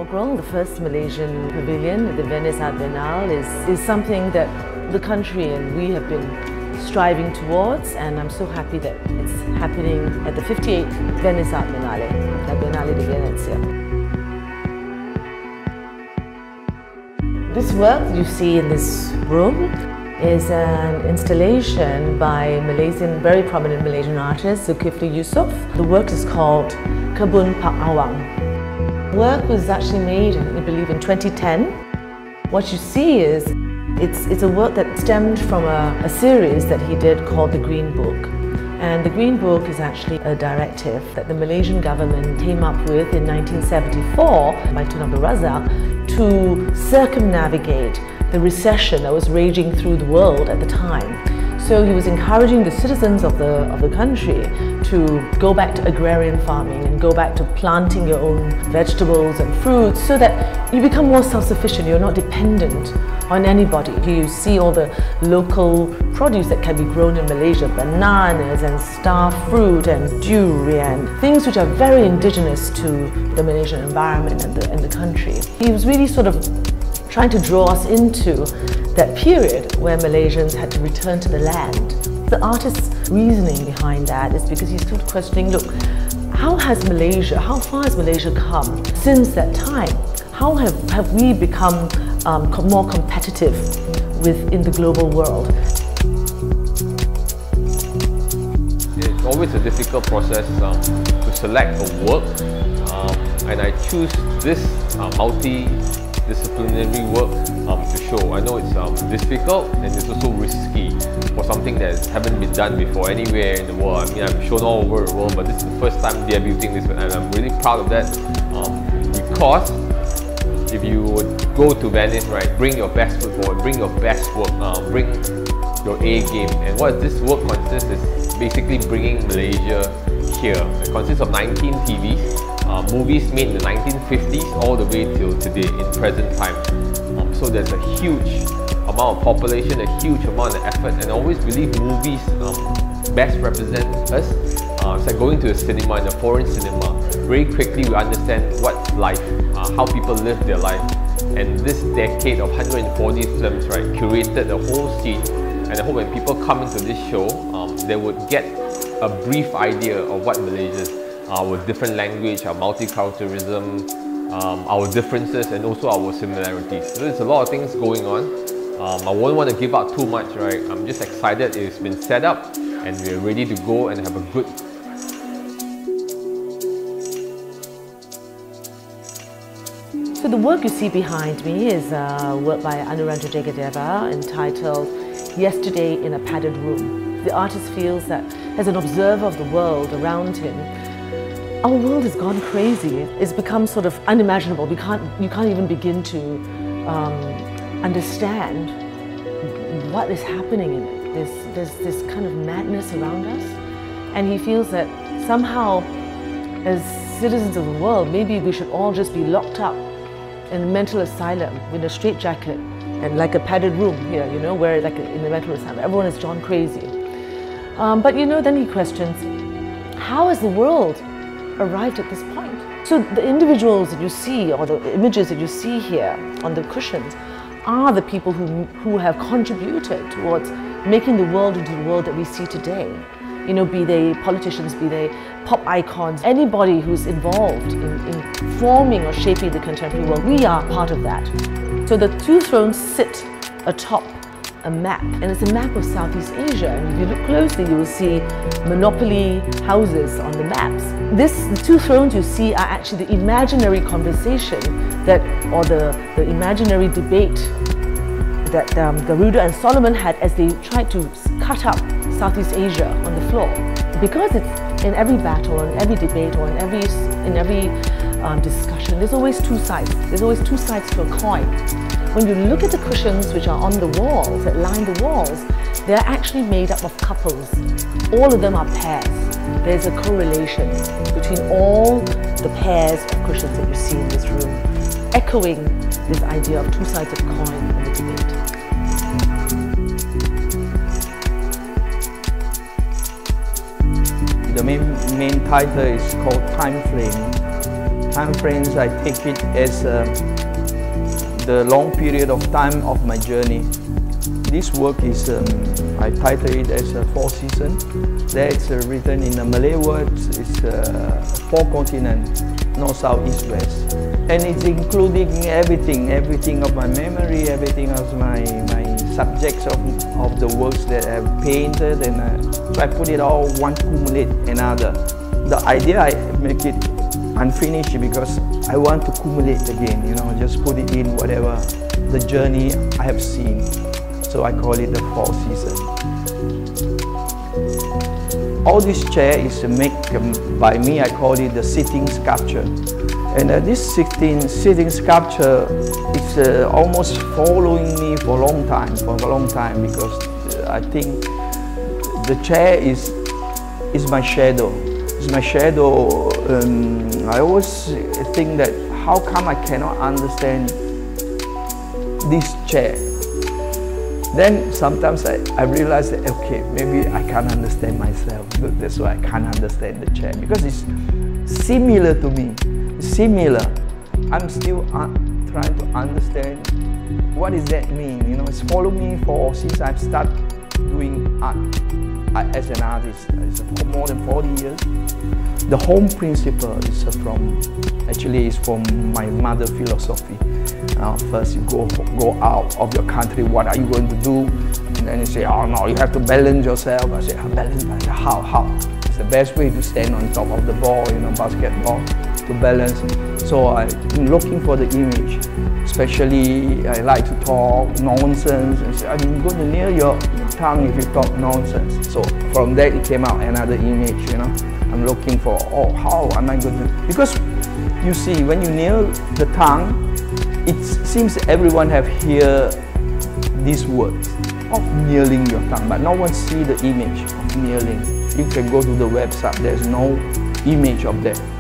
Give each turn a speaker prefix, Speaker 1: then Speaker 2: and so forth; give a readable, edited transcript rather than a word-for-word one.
Speaker 1: inaugural, the first Malaysian pavilion at the Venice Art Biennale is something that the country and we have been striving towards, and I'm so happy that it's happening at the 58th Venice Art Biennale, la Biennale di Venezia. This work you see in this room is an installation by very prominent Malaysian artist, Zulkifli Yusoff. The work is called Kebun Pak Awang. The work was actually made, I believe, in 2010. What you see is, it's a work that stemmed from a series that he did called The Green Book. And the Green Book is actually a directive that the Malaysian government came up with in 1974 by Tun Abdul Razak to circumnavigate the recession that was raging through the world at the time. So he was encouraging the citizens of the country to go back to agrarian farming and go back to planting your own vegetables and fruits so that you become more self-sufficient, you're not dependent on anybody. You see all the local produce that can be grown in Malaysia, bananas and star fruit and durian, things which are very indigenous to the Malaysian environment and the country. He was really sort of trying to draw us into that period where Malaysians had to return to the land. The artist's reasoning behind that is because he's sort of questioning, look, how far has Malaysia come since that time? How have we become more competitive in the global world?
Speaker 2: It's always a difficult process to select a work, and I choose this multidisciplinary work to show. I know it's difficult and it's also risky for something that haven't been done before anywhere in the world. I mean, I've shown all over the world, but this is the first time debuting this, and I'm really proud of that because if you would go to Venice, right, bring your best foot forward, bring your best work, bring your A game. And what this work consists is basically bringing Malaysia here. It consists of 19 TVs. Movies made in the 1950s all the way till today in present time. So there's a huge amount of population, a huge amount of effort, and I always believe movies best represent us. It's like going to a cinema, in a foreign cinema. Very quickly we understand what's life, how people live their life. And this decade of 140 films, right, curated the whole scene. And I hope when people come into this show, they would get a brief idea of what Malaysia is. Our different language, our multiculturalism, our differences, and also our similarities. So there's a lot of things going on. I won't want to give out too much, right? I'm just excited it's been set up and we're ready to go and have a good.
Speaker 1: So the work you see behind me is work by Anurendra Jegadeva entitled Yesterday in a Padded Room. The artist feels that as an observer of the world around him, our world has gone crazy. It's become sort of unimaginable. You can't even begin to understand what is happening in it. There's this kind of madness around us. And he feels that somehow, as citizens of the world, maybe we should all just be locked up in a mental asylum with a straitjacket and like a padded room here, you know, where like in the mental asylum, everyone has gone crazy. But you know, then he questions, how has the world arrived at this point? So the individuals that you see, or the images that you see here on the cushions, are the people who have contributed towards making the world into the world that we see today. You know, be they politicians, be they pop icons, anybody who's involved in forming or shaping the contemporary world, we are part of that. So the two thrones sit atop a map, and it's a map of Southeast Asia, and if you look closely you will see monopoly houses on the maps. The two thrones you see are actually the imaginary conversation or the imaginary debate that Garuda and Solomon had as they tried to cut up Southeast Asia on the floor. Because it's in every battle, in every debate, or in every discussion, there's always two sides. There's always two sides to a coin. When you look at the cushions which are on the walls, that line the walls, they're actually made up of couples. All of them are pairs. There's a correlation between all the pairs of cushions that you see in this room, echoing this idea of two sides of a coin in the debate.
Speaker 3: The main title is called Time Frame. time frames, I take it as the long period of time of my journey. This work is, I title it as Four Seasons. That's written in the Malay words, it's 4 continents, north, south, east, west. And it's including everything of my memory, everything of my subjects of the works that I've painted, and so I put it all one cumulate another. The idea I make it unfinished because I want to cumulate again, you know, just put it in whatever the journey I have seen. So I call it the Four Seasons. All this chair is made by me. I call it the sitting sculpture. And this sitting sculpture is almost following me for a long time, because I think the chair is my shadow. It's my shadow. I always think that how come I cannot understand this chair? Then sometimes I realize that, okay, maybe I can't understand myself. That's why I can't understand the chair, because it's similar to me. Similar. I'm still trying to understand what does that mean. You know, it's followed me since I've started doing art as an artist. It's for more than 40 years. The home principle is from my mother's philosophy. First, you go out of your country. What are you going to do? And then you say, oh no, you have to balance yourself. I say, balance? How? It's the best way to stand on top of the ball, you know, basketball, to balance. So I'm looking for the image. Especially, I like to talk nonsense. And say, I'm going to nail your tongue if you talk nonsense. So from that, it came out another image, you know. I'm looking for, oh, how am I going to? Because you see, when you nail the tongue, it seems everyone have heard these words of nailing your tongue, but no one see the image of nailing. You can go to the website, there's no image of that.